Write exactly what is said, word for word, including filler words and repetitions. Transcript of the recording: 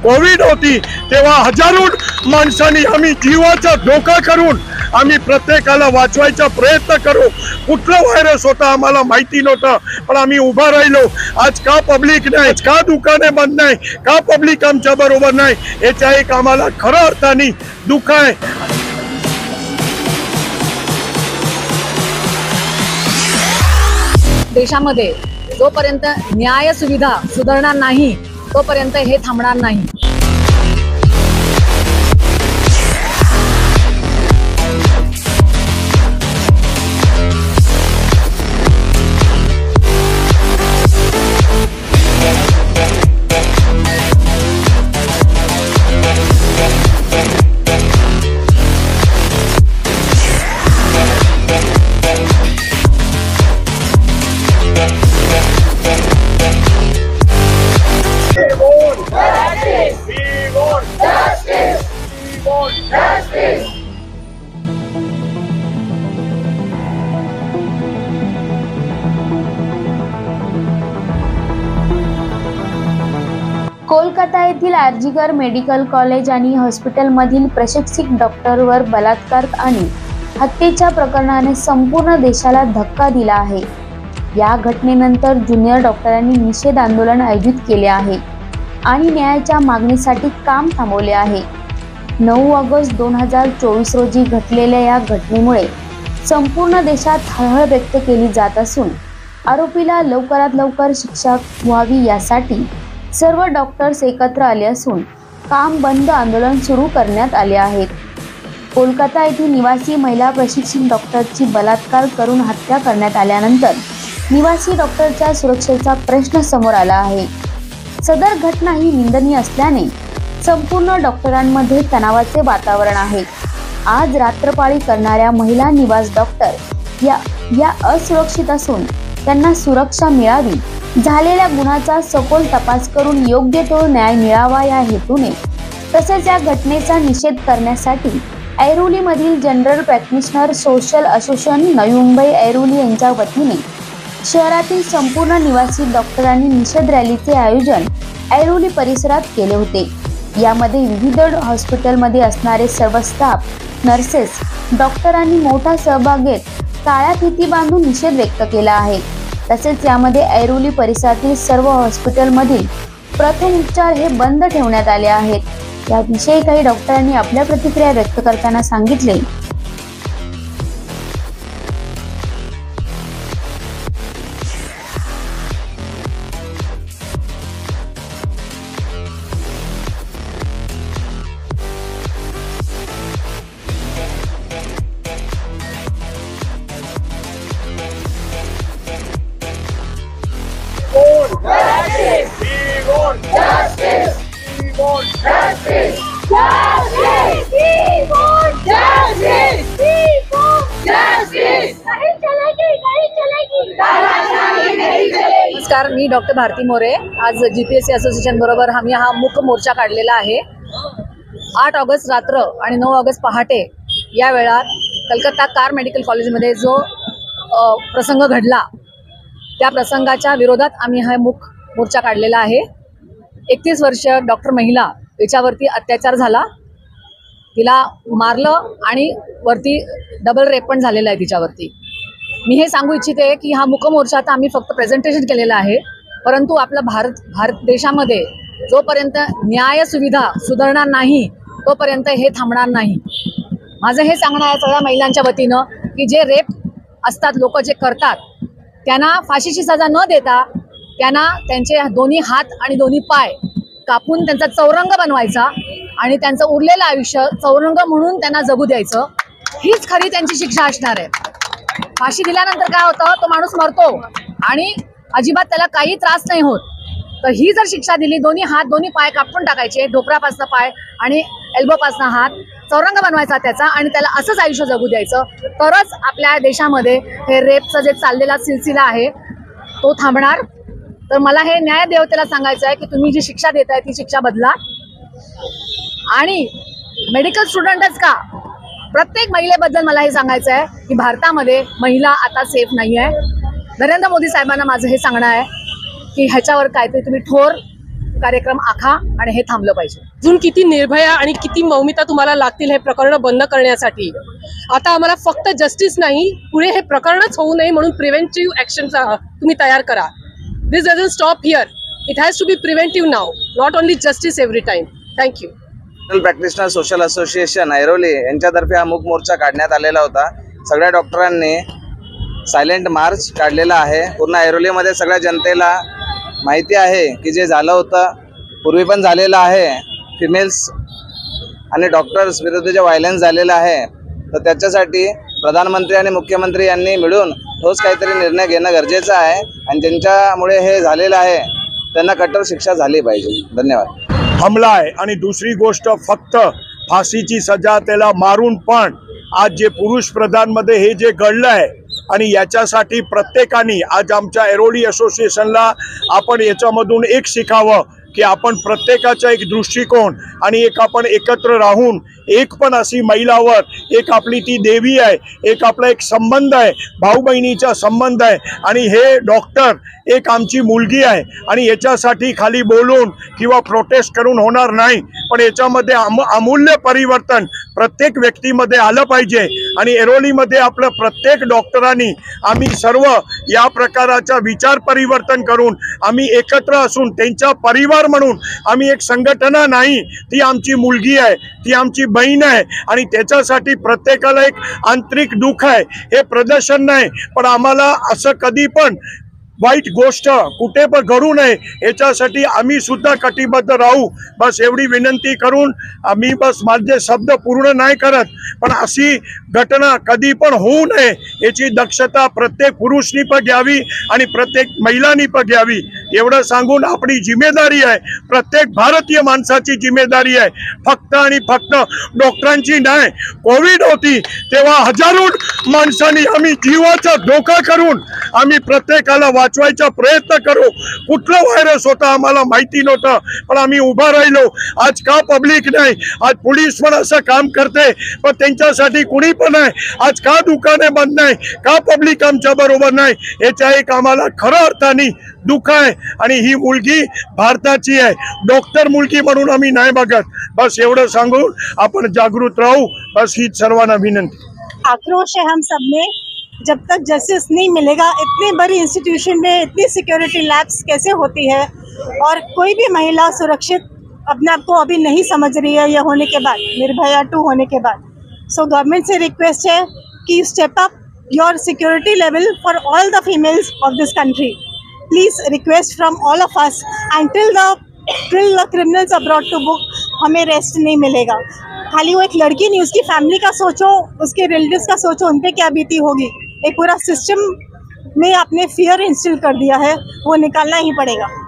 Covid होती तेव्हा हजारो माणसांनी आम्ही जीवाचा धोका करून आम्ही प्रत्येकाला वाचवायचा प्रयत्न करू। कुठला व्हायरस होता आम्हाला माहिती नव्हतं, पण आम्ही उभा राहिलो। आज का पब्लिक नाही, का दुकाने बंद नाही, का पब्लिक आमच्या बरोबर नाही, याचा एक आम्हाला खऱ्या अर्थाने दुःख आहे। देशामध्ये जोपर्यंत न्याय सुविधा सुधारणार नाही तोपर्यंत हे थांबणार नाही। कोलकाता येथील आर्जिकर मेडिकल कॉलेज आणि हॉस्पिटलमधील प्रशिक्षित डॉक्टरवर बलात्कार आणि हत्येच्या प्रकरणाने संपूर्ण देशाला धक्का दिला आहे। या घटनेनंतर ज्युनियर डॉक्टरांनी निषेध आंदोलन आयोजित केले आहे आणि न्यायाच्या मागणीसाठी काम थांबवले आहे। नऊ ऑगस्ट दोन हजार चोवीस रोजी घडलेल्या या घटनेमुळे संपूर्ण देशात हळहळ व्यक्त केली जात असून आरोपीला लवकरात लवकर शिक्षा व्हावी यासाठी सर्व डॉक्टर्स एकत्र आले असून काम बंद आंदोलन सुरू करण्यात आले आहेत। कोलकाता येथील निवासी महिला प्रशिक्षित डॉक्टरची बलात्कार करून हत्या करण्यात आल्यानंतर निवासी डॉक्टरच्या सुरक्षेचा प्रश्न समोर आला आहे। सदर घटना ही निंदनीय असल्याने संपूर्ण डॉक्टरांमध्ये तणावाचे वातावरण आहे। आज रात्रपाळी करणाऱ्या महिला निवास डॉक्टर या या असुरक्षित असून त्यांना सुरक्षा मिळावी, झालेल्या गुन्ह्याचा सखोल तपास करून योग्य तो न्याय मिळावा या हेतूने तसेच या घटनेचा निषेध करण्यासाठी ऐरोलीमधील general practitioner social association Navi Mumbai Airoli यांच्या वतीने शहरातील संपूर्ण निवासी डॉक्टरांनी निषेध रॅलीचे आयोजन ऐरोली परिसरात केले होते। यामध्ये विविध हॉस्पिटलमध्ये असणारे सर्व स्टाफ, नर्सेस, डॉक्टरांनी मोठा सहभाग घेत काळ्या फिती बांधून निषेध व्यक्त केला आहे। तसेच यामध्ये ऐरोली परिसरातील सर्व हॉस्पिटलमधील प्रथम उपचार हे बंद ठेवण्यात आले आहेत। याविषयी काही डॉक्टरांनी आपल्या प्रतिक्रिया व्यक्त करताना सांगितले, नमस्कार, मी डॉक्टर भारती मोरे। आज जीपीएससी असोसिएशन बरोबर आम्ही हा मुक मोर्चा काढलेला आहे। आठ ऑगस्ट रात्र आणि नऊ ऑगस्ट पहाटे या वेळात कलकत्ता कार मेडिकल कॉलेजमध्ये जो प्रसंग घडला त्या प्रसंगाच्या विरोधात आम्ही हा मुक मोर्चा काढलेला आहे। एकतीस वर्ष डॉक्टर महिला याच्यावरती अत्याचार झाला, तिला मारलं आणि वरती डबल रेप पण झालेला आहे तिच्यावरती। मी हे सांगू इच्छिते की हा मुक मोर्चा आता आम्ही फक्त प्रेझेंटेशन केलेला आहे, परंतु आपला भारत भारत देशामध्ये जोपर्यंत न्याय सुविधा सुधारणार नाही तोपर्यंत हे थांबणार नाही। माझं हे सांगणं आहे सगळ्या महिलांच्या वतीनं की जे रेप असतात, लोक जे करतात, त्यांना फाशीची सजा न देता त्यांना त्यांचे दोन्ही हात आणि दोन्ही पाय कापून त्यांचा चौरंग बनवायचा आणि त्यांचं उरलेलं आयुष्य चौरंग म्हणून त्यांना जगू द्यायचं, हीच खरी त्यांची शिक्षा असणार आहे। फाशी दिल्यानंतर काय होतं, तो माणूस मरतो आणि अजिबात त्याला काही त्रास नाही होत। तर ही जर शिक्षा दिली, दोन्ही हात दोन्ही पाय कापून टाकायचे, ढोपरापासनं पाय आणि एल्बोपासनं हात, चौरंग बनवायचा त्याचा आणि त्याला असंच आयुष्य जगू द्यायचं, तरच आपल्या देशामध्ये हे रेपचं जे चाललेला सिलसिला आहे तो थांबणार। तर मला हे न्याय देवतेला सांगायचं आहे की तुम्ही जी शिक्षा देताय ती शिक्षा बदला। आणि मेडिकल स्टुडंटच का, प्रत्येक महिलेबद्दल मला हे सांगायचं आहे की भारतामध्ये महिला आता सेफ नाही आहे। नरेंद्र मोदी साहेबांना माझं हे सांगणं आहे की ह्याच्यावर काहीतरी तुम्ही ठोर कार्यक्रम आखा आणि हे थांबलं पाहिजे. अजून किती निर्भया आणि किती मौमिता तुम्हाला लागतील हे प्रकरण बंद करण्यासाठी. आता आम्हाला फक्त जस्टिस नाही, पुढे हे प्रकरणच होऊ नये म्हणून प्रिव्हेंटिव्ह ऍक्शन तुम्ही तयार करा. This doesn't stop here, it has to be preventive now, not only justice every time. Thank you. General practitioner social association Airoli यांच्यातर्फे हा मूक मोर्चा काढण्यात आलेला होता. सगळ्या डॉक्टरांनी सायलेंट मार्च काढलेला आहे. पूर्ण ऐरोलीमध्ये सगळ्या जनतेला माहिती आहे की जे झालं होतं पूर्वी पण झालेलं आहे, फिमेल्स आणि डॉक्टर्स विरुद्ध जे व्हायलन्स झालेलं आहे, तर त्याच्यासाठी प्रधानमंत्री आणि मुख्यमंत्री यांनी मिळून ठोस काहीतरी निर्णय घेणं गरजेचं आहे आणि ज्यांच्यामुळे हे झालेलं आहे त्यांना कठोर शिक्षा झाली पाहिजे. धन्यवाद. हमला आहे आणि दुसरी गोष्ट फक्त फाशीची सजा त्याला मारून पण आज जे पुरुष प्रधानमध्ये हे जे घडलं आहे आणि याच्यासाठी प्रत्येकाने आज आमच्या ऐरोली असोसिएशनला आपण याच्यामधून एक शिकावं की आपण प्रत्येकाचा एक दृष्टिकोन आणि एक आपण एकत्र राहून एक पण अशी महिलावर एक आपली ती देवी आहे, एक आपला एक संबंध आहे, भाऊ बहिणीचा संबंध आहे आणि हे डॉक्टर एक आमची मुलगी आहे आणि याच्यासाठी खाली बोलून किंवा प्रोटेस्ट करून होणार नाही. पण याच्यामध्ये अम अमूल्य परिवर्तन प्रत्येक व्यक्तीमध्ये आलं पाहिजे आणि ऐरोलीमध्ये आपलं प्रत्येक डॉक्टरांनी आम्ही सर्व या प्रकाराचा विचार परिवर्तन करून आम्ही एकत्र असून त्यांचा परिवार म्हणून आम्ही एक संघटना नाही, ती आमची मुलगी आहे, ती आमची बहीण आहे आणि त्याच्यासाठी प्रत्येकाला एक आंतरिक दुःख आहे. हे प्रदर्शन नाही, पण आम्हाला असं कधी पण वाईट गोष्ट कुठे पण घडू नये याच्यासाठी आम्ही सुद्धा कटिबद्ध राहू. बस एवढी विनंती करून आम्ही बस माझे शब्द पूर्ण नाही करत, पण अशी घटना कधी पण होऊ नये याची दक्षता प्रत्येक पुरुषनी पण घ्यावी आणि प्रत्येक महिलांनी पण घ्यावी. एवढं सांगून आपली जिम्मेदारी आहे, प्रत्येक भारतीय माणसाची जिम्मेदारी आहे, फक्त आणि फक्त डॉक्टरांची नाही. कोविड होती तेव्हा हजारो माणसांनी आम्ही जीवाचा धोका करून आम्ही प्रत्येकाला वाचवायचा प्रयत्न करू. कुठला व्हायरस होता आम्हाला माहिती नव्हतं, पण आम्ही उभा राहिलो. आज का पब्लिक नाही, आज पोलीस पण असं काम करते पण त्यांच्यासाठी कुणी पण नाही. आज का दुकाने बंद नाही, का पब्लिक आमच्या बरोबर नाही, याच्या एक आम्हाला खरं अर्थाने दुःख आहे. आणि ही मुलगी भारताची आहे, डॉक्टर मुलगी म्हणून आम्ही नाही बघत. बस एवढं सांगून आपण जागृत राहू, बस हीच सर्वांना विनंती. आक्रोश है हम सब में, जब तक जस्टिस नहीं मिलेगा. इतनी बड़ी इंस्टीट्यूशन में इतनी सिक्योरिटी लैब्स कैसे होती है और कोई भी महिला सुरक्षित अपने आप को अभी नहीं समझ रही है ये होने के बाद, निर्भया टू होने के बाद. सो गवर्नमेंट से रिक्वेस्ट है कि step up your security level for all the females of this country. Please request from all of us and till the till the criminals abroad to book हमें rest नहीं मिलेगा. खाली वो एक लड़की नहीं, उसकी फैमिली का सोचो, उसके रिलेटिव्स का सोचो, उन पे क्या बीती होगी. एक पूरा सिस्टम में आपने फियर इंस्टिल कर दिया है, वो निकालना ही पड़ेगा.